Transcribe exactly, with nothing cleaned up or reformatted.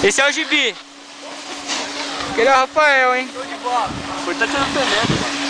Esse é o gibi. Aquele é o Rafael, hein? Show de bola. Importante é não ter medo, mano.